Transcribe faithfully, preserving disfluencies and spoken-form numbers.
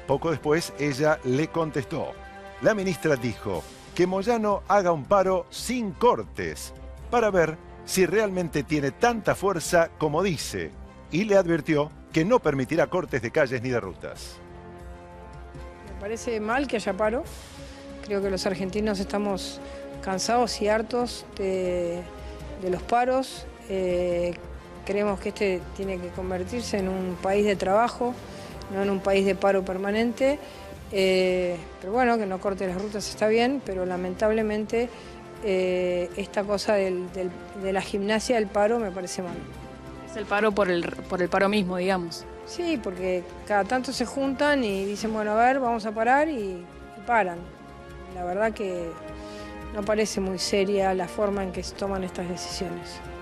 Poco después, ella le contestó. La ministra dijo que Moyano haga un paro sin cortes para ver si realmente tiene tanta fuerza como dice, y le advirtió que no permitirá cortes de calles ni de rutas. Me parece mal que haya paro. Creo que los argentinos estamos cansados y hartos de, de los paros. Eh, creemos que este tiene que convertirse en un país de trabajo, no en un país de paro permanente. Eh, pero bueno, que no corte las rutas está bien, pero lamentablemente eh, esta cosa del, del, de la gimnasia del paro me parece mal. Es el paro por el, por el paro mismo, digamos. Sí, porque cada tanto se juntan y dicen, bueno, a ver, vamos a parar y, y paran. La verdad que no parece muy seria la forma en que se toman estas decisiones.